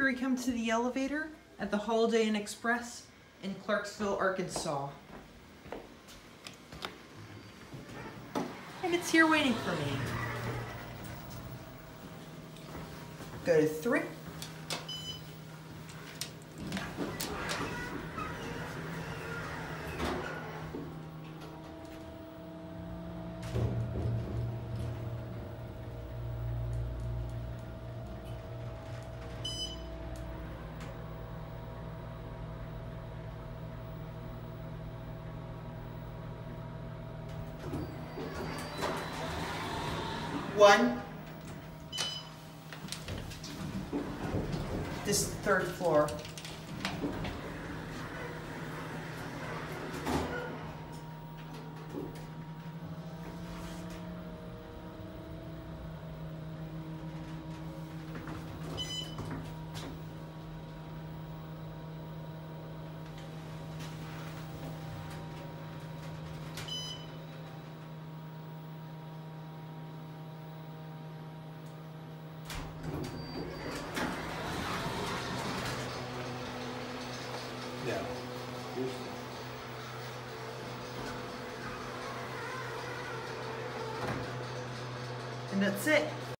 Here we come to the elevator at the Holiday Inn Express in Clarksville, Arkansas. And it's here waiting for me. Go to 3. One. This is the 3rd floor. Yeah. And that's it.